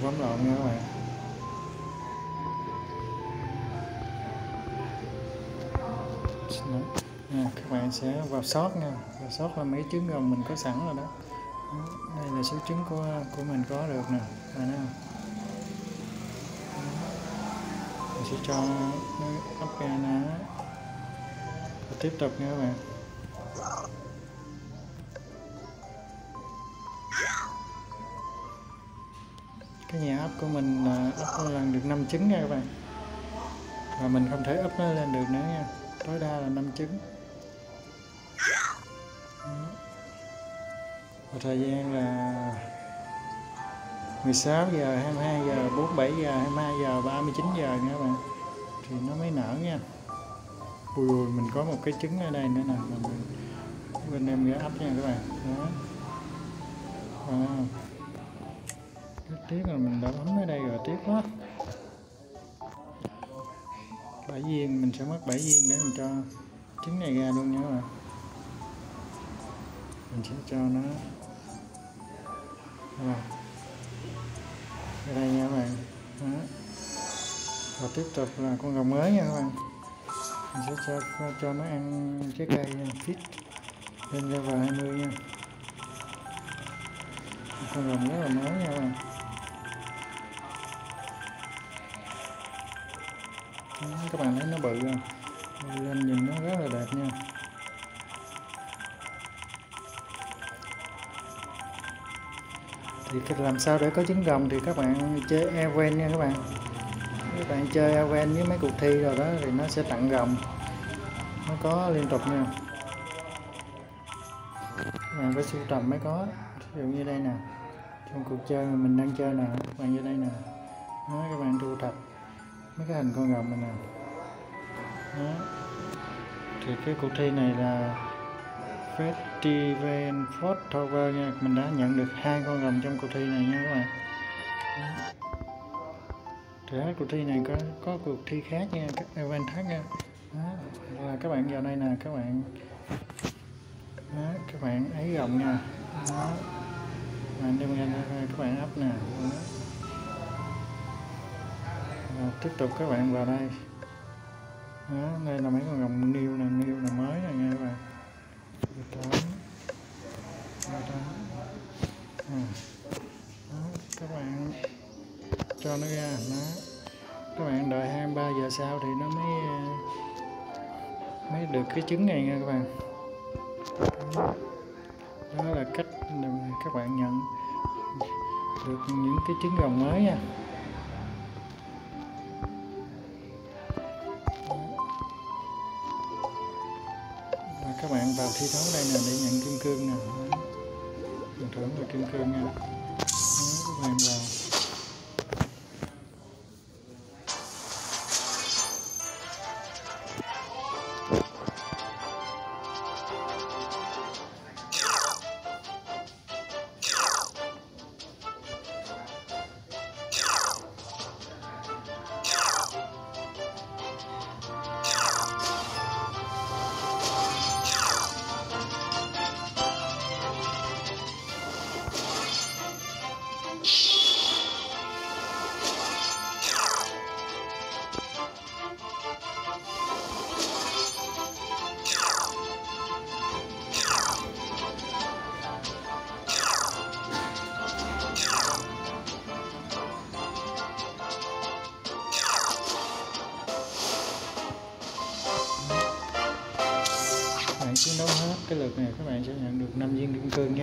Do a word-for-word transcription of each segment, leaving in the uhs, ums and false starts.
bấm lộn nha các bạn. Nha, các bạn sẽ vào sót nha, vào sót là mấy trứng gồng mình có sẵn rồi đó. Đây là số trứng của của mình có được nè, bạn thấy không? Mình sẽ cho nó ấp ra nó và tiếp tục nha các bạn. Cái nhà ấp của mình là ấp lần được năm trứng nha các bạn, và mình không thể ấp nó lên được nữa nha, tối đa là năm trứng. Và thời gian là mười sáu giờ, hai mươi hai giờ, bốn mươi bảy giờ, hai mươi hai giờ, ba mươi chín giờ nha các bạn, thì nó mới nở nha. Ui ui, mình có một cái trứng ở đây nữa nè, mình bên em ra ấp nha các bạn. Đó. À. Rất tiếc là mình đã bấm ở đây rồi, tiếc quá. Bảy viên, mình sẽ mất bảy viên để mình cho trứng này ra luôn nha các bạn. Mình sẽ cho nó à. Ở đây nha các bạn. Đó. Và tiếp tục là con rồng mới nha các bạn. Mình sẽ cho cho nó ăn trái cây fit lên ra vào hai mươi nha. Con rồng rất là mới nha các bạn. Đó, các bạn thấy nó bự không? Lên nhìn nó rất là đẹp nha. Thì làm sao để có trứng rồng thì các bạn chơi Elven nha các bạn. Các bạn chơi Elven với mấy cuộc thi rồi đó thì nó sẽ tặng rồng, nó có liên tục nha. Các bạn phải sưu tầm mới có. Ví dụ như đây nè, trong cuộc chơi mà mình đang chơi nè, các bạn như đây nè, đó, các bạn thu thập mấy cái hình con rồng này nè. Đó. Thì cái cuộc thi này là Festival Fort Tower nha, mình đã nhận được hai con rồng trong cuộc thi này nha các bạn. Thì hết cuộc thi này có có cuộc thi khác nha, các event khác nha. Đó. Là các bạn vào đây nè, các bạn đó, các bạn ấy rồng nha. Đó. Bạn đem ra các bạn ấp nè. Và tiếp tục các bạn vào đây. Đó, đây là mấy con rồng niêu nè, niêu là mới nè nha các bạn. Đó. Đó. À. Đó, các bạn cho nó ra. Đó. Các bạn đợi hai mươi ba giờ sau thì nó mới mới được cái trứng này nha các bạn. Đó, đó là cách các bạn nhận được những cái trứng rồng mới nha. Và các bạn vào thi đấu đây nè để nhận kim cương nè. Mình thưởng là kim cương nha. Đó, các bạn vào. Bạn chiến đấu hết cái lượt này các bạn sẽ nhận được năm viên kim cương nha.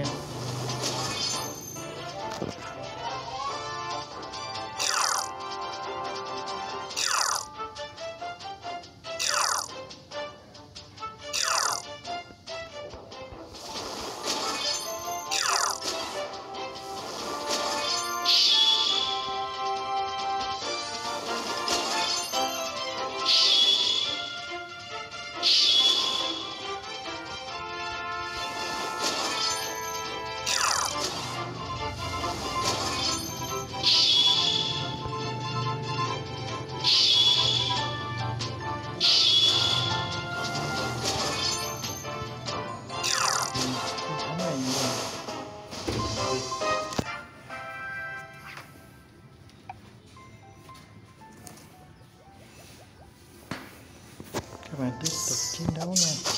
các bạn tiếp tục chiến đấu nha.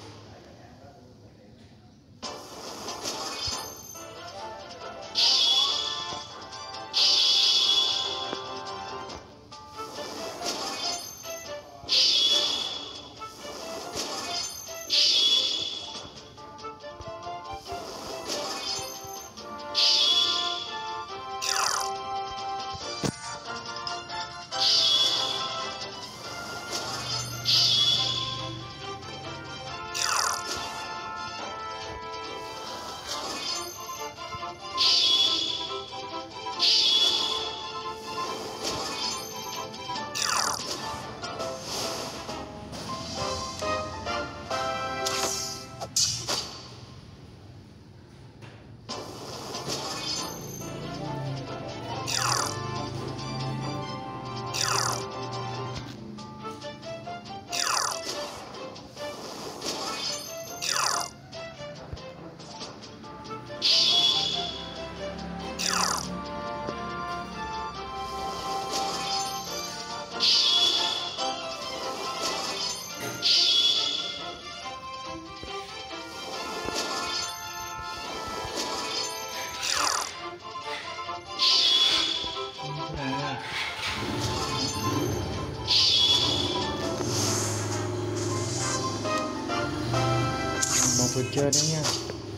Một lượt chơi đó nha.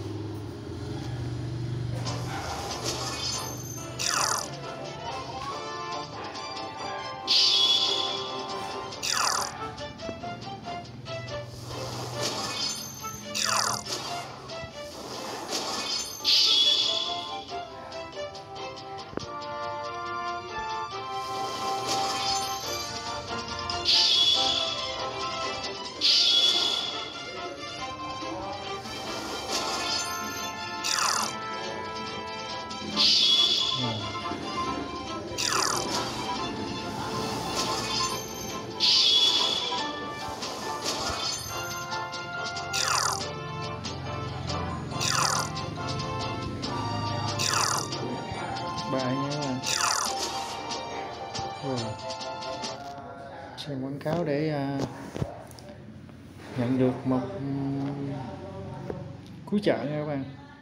Bài nha. Rồi. Xem quảng cáo để uh, nhận được một um, cứu trợ nha các bạn.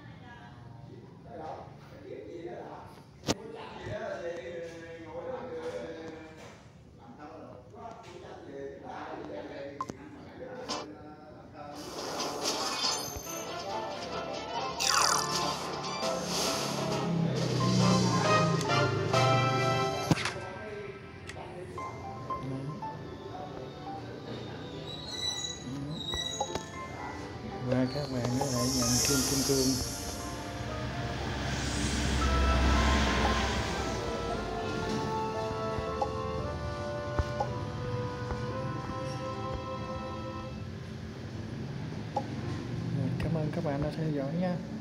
Và các bạn có thể nhận kim kim cương. Cảm ơn các bạn đã theo dõi nha.